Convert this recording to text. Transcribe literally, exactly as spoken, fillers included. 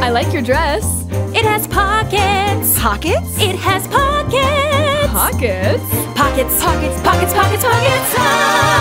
I like your dress. It has pockets. Pockets? It has pockets. Pockets? Pockets, pockets, pockets, pockets, pockets. Ah!